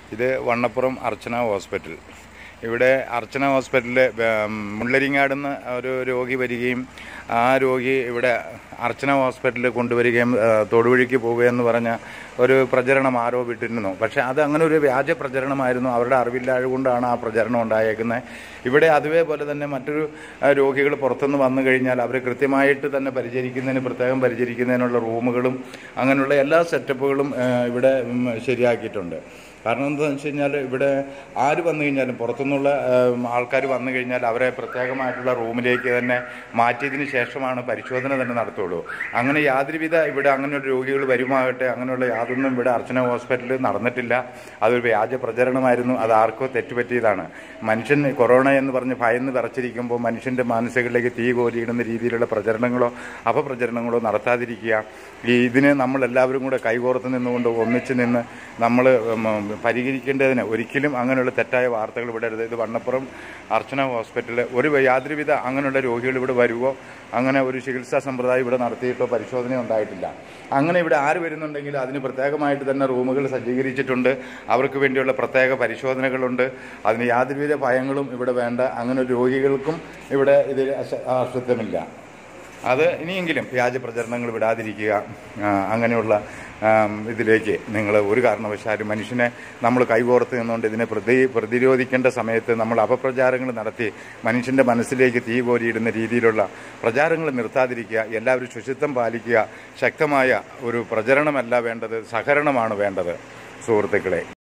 ഇത് വണ്ണപ്പുറം അർച്ചന ഹോസ്പിറ്റൽ. ഇവിടെ അർച്ചന ഹോസ്പിറ്റലിൽ മുള്ളരിങ്ങാടുന്ന് ഒരു രോഗി വരികയും ആ രോഗി ഇവിടെ അർച്ചന ഹോസ്പിറ്റലിൽ കൊണ്ടുവരികയും തൊടുവഴിക്ക് പോവുകയെന്ന് പറഞ്ഞ ഒരു പ്രചരണം ആരോപിട്ടിരുന്നു. പക്ഷേ അത് അങ്ങനെ ഒരു വ്യാജ പ്രചരണമായിരുന്നു. അവരുടെ അറിവില്ലായ്മ കൊണ്ടാണ് ആ പ്രചരണം ഉണ്ടായേക്കുന്നത്. ഇവിടെ അതേപോലെ തന്നെ മറ്റൊരു രോഗികൾ പുറത്തുനിന്ന് വന്നു കഴിഞ്ഞാൽ അവർ കൃത്യമായിട്ട് തന്നെ പ്രത്യേകം പരിചരിക്കുന്നതിനുള്ള റൂമുകളും അങ്ങനെയുള്ള എല്ലാ സെറ്റപ്പുകളും ഇവിടെ ശരിയാക്കിയിട്ടുണ്ട്. കാരണം എന്താണെന്ന് വെച്ച് കഴിഞ്ഞാൽ ഇവിടെ ആര് വന്നു കഴിഞ്ഞാലും പുറത്തുനിന്നുള്ള ആൾക്കാർ വന്നു കഴിഞ്ഞാൽ അവരെ പ്രത്യേകമായിട്ടുള്ള റൂമിലേക്ക് തന്നെ മാറ്റിയതിന് ശേഷമാണ് പരിശോധന തന്നെ നടത്തുള്ളൂ. അങ്ങനെ യാതൊരുവിധ ഇവിടെ അങ്ങനെയുള്ള രോഗികൾ വരുമാകട്ടെ അങ്ങനെയുള്ള യാതൊന്നും ഇവിടെ അർച്ചന ഹോസ്പിറ്റലിൽ നടന്നിട്ടില്ല. അതൊരു വ്യാജ പ്രചരണമായിരുന്നു. അത് ആർക്കോ തെറ്റുപറ്റിയതാണ്. മനുഷ്യൻ കൊറോണ എന്ന് പറഞ്ഞ് ഭയന്ന് വിറച്ചിരിക്കുമ്പോൾ മനുഷ്യൻ്റെ മാനസികളിലേക്ക് തീ കോരിയിടുന്ന രീതിയിലുള്ള പ്രചരണങ്ങളോ അപപ്രചരണങ്ങളോ നടത്താതിരിക്കുക. ഇതിന് നമ്മളെല്ലാവരും കൂടെ കൈകോർത്ത് നിന്നുകൊണ്ട് ഒന്നിച്ച് നിന്ന് നമ്മൾ പരിഹരിക്കേണ്ടതിന് ഒരിക്കലും അങ്ങനെയുള്ള തെറ്റായ വാർത്തകൾ വിടരുത്. ഇത് വണ്ണപ്പുറം അർച്ചന ഹോസ്പിറ്റലിൽ യാതൊരുവിധ അങ്ങനെയുള്ള രോഗികൾ ഇവിടെ വരുവോ അങ്ങനെ ഒരു ചികിത്സാ സമ്പ്രദായം ഇവിടെ നടത്തിയിട്ടോ പരിശോധന ഉണ്ടായിട്ടില്ല. അങ്ങനെ ഇവിടെ ആര് വരുന്നുണ്ടെങ്കിൽ അതിന് പ്രത്യേകമായിട്ട് തന്നെ റൂമുകൾ സജ്ജീകരിച്ചിട്ടുണ്ട്. അവർക്ക് വേണ്ടിയുള്ള പ്രത്യേക പരിശോധനകളുണ്ട്. അതിന് യാതൊരുവിധ ഭയങ്ങളും ഇവിടെ വേണ്ട. അങ്ങനെ രോഗികൾക്കും ഇവിടെ ഇതിൽ അശ്രദ്ധമില്ല. അത് ഇനിയെങ്കിലും വ്യാജ പ്രചരണങ്ങൾ വിടാതിരിക്കുക. അങ്ങനെയുള്ള ഇതിലേക്ക് നിങ്ങൾ ഒരു കാരണവശാലും മനുഷ്യനെ നമ്മൾ കൈകോർത്ത് നിന്നുകൊണ്ട് ഇതിനെ പ്രതിരോധിക്കേണ്ട സമയത്ത് നമ്മൾ അപപ്രചാരങ്ങൾ നടത്തി മനുഷ്യൻ്റെ മനസ്സിലേക്ക് തീ കോരിയിടുന്ന രീതിയിലുള്ള പ്രചാരങ്ങൾ നിർത്താതിരിക്കുക. എല്ലാവരും ശുചിത്വം പാലിക്കുക. ശക്തമായ ഒരു പ്രചരണമല്ല വേണ്ടത്, സഹകരണമാണ് വേണ്ടത് സുഹൃത്തുക്കളെ.